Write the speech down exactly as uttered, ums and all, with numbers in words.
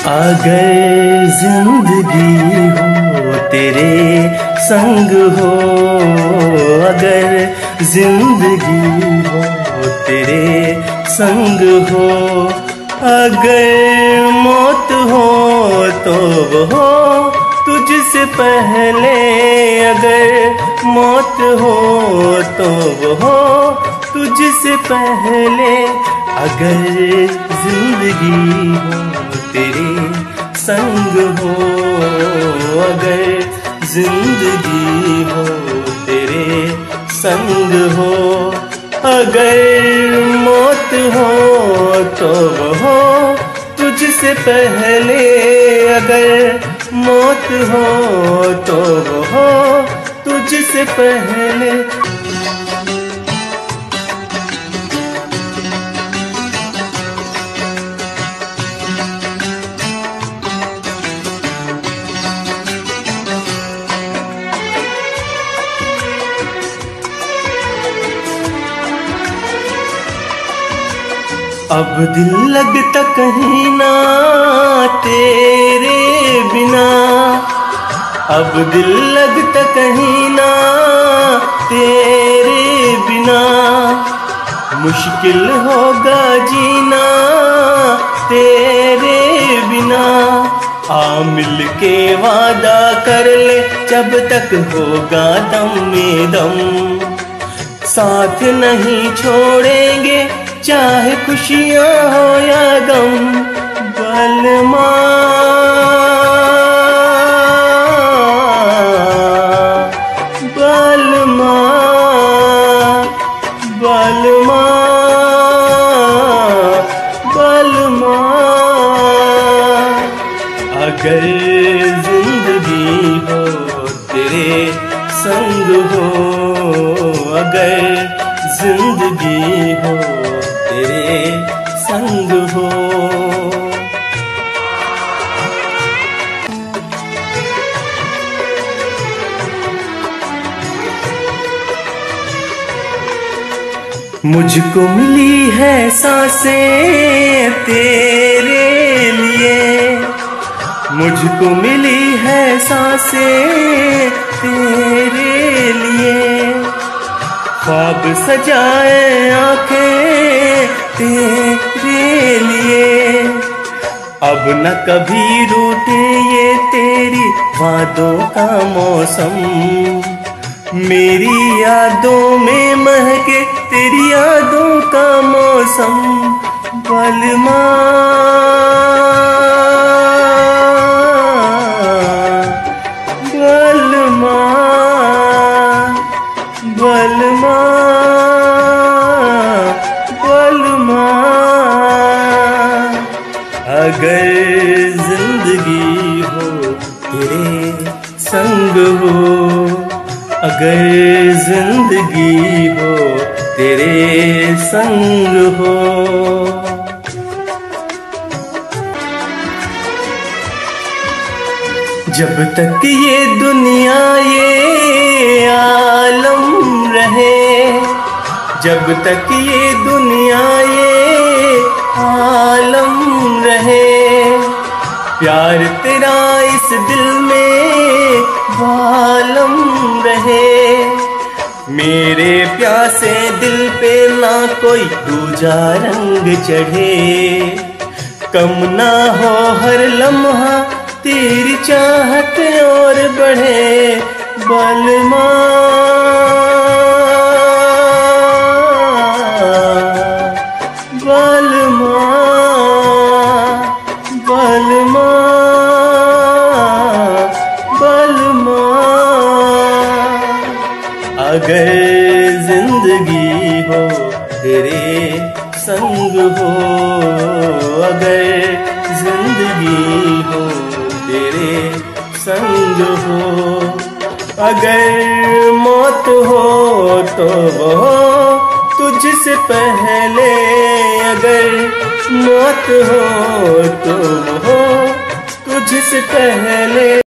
अगर जिंदगी हो तेरे संग हो, अगर जिंदगी हो तेरे संग हो, अगर मौत हो तो वो तुझसे पहले, अगर मौत हो तो वो तुझसे पहले, अगर जिंदगी हो तेरे संग हो, अगर जिंदगी हो तेरे संग हो, अगर मौत हो तो वो तुझसे पहले, अगर मौत हो तो वो तुझसे पहले। अब दिल लगता कहीं ना तेरे बिना, अब दिल लगता कहीं ना तेरे बिना, मुश्किल होगा जीना तेरे बिना। आ मिल के वादा कर ले जब तक होगा दम में दम, साथ नहीं छोड़ेंगे चाहे खुशियाँ हो या गम। बलमा बलमा बलमा बलमा, अगर जिंदगी हो तेरे संग हो, अगर जिंदगी हो तेरे संग हो। मुझको मिली है सांसें तेरे लिए, मुझको मिली है सांसें तेरे लिए, ख्वाब सजाए आंखें तेरे लिए। अब न कभी रूठे ये तेरी वादों का मौसम, मेरी यादों में महके तेरी यादों का मौसम। बलमा बलमा बलमा बलमा, अगर जिंदगी हो तेरे संग हो, अगर जिंदगी हो तेरे संग हो। जब तक ये दुनिया ये आलम रहे, जब तक ये दुनिया ये आलम रहे, प्यार तेरा इस दिल में बालम रहे। मेरे प्यासे दिल पे ना कोई दूजा रंग चढ़े, कम ना हो हर लम्हा तेरी चाहत और बढ़े। बलमा बलमा बलमा बलमा, अगर जिंदगी हो तेरे संग हो, अगर जिंदगी हो तेरे संग हो, अगर मौत हो तो वो तुझसे पहले, अगर मौत हो तो वो तुझसे पहले।